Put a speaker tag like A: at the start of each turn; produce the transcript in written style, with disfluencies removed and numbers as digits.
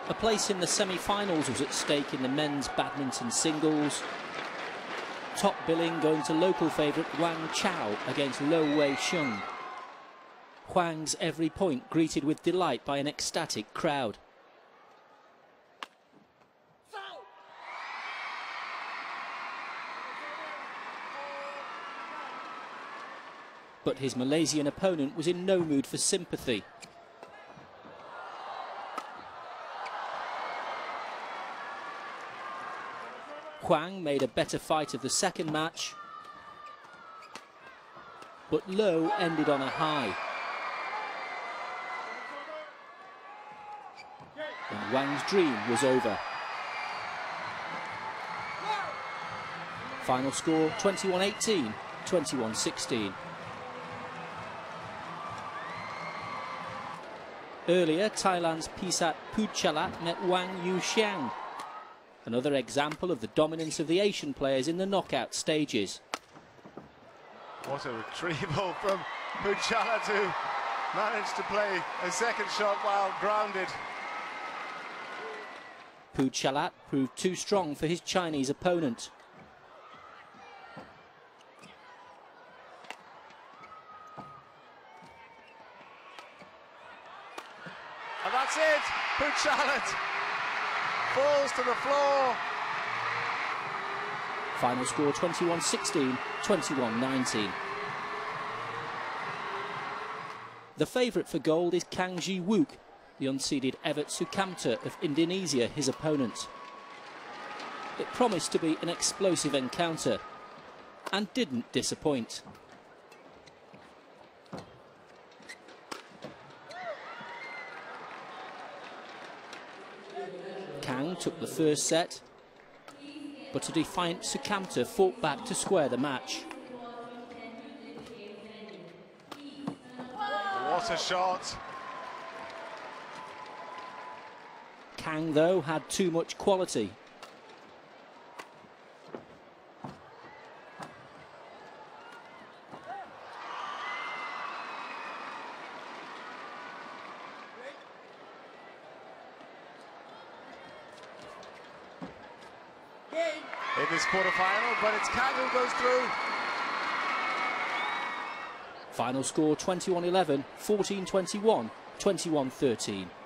A: A place in the semi-finals was at stake in the men's badminton singles. Top billing going to local favourite Wang Chao against Lo Wei Sheng. Huang's every point greeted with delight by an ecstatic crowd. But his Malaysian opponent was in no mood for sympathy. Huang made a better fight of the second match, but Lo ended on a high. And Wang's dream was over. Final score 21-18, 21-16. Earlier, Thailand's Pisat Puchalat met Wang Yuxiang. Another example of the dominance of the Asian players in the knockout stages.
B: What a retrieval from Puchalat, who managed to play a second shot while grounded.
A: Puchalat proved too strong for his Chinese opponent.
B: And that's it! Puchalat falls to the floor.
A: Final score 21-16, 21-19. The favourite for gold is Kang Ji-wook, the unseeded Evert Sukamta of Indonesia, his opponent. It promised to be an explosive encounter, and didn't disappoint. Kang took the first set, but a defiant Sukamta fought back to square the match.
B: What a shot!
A: Kang, though, had too much quality.
B: In this quarter-final, but it's Kang who goes through.
A: Final score 21-11, 14-21, 21-13.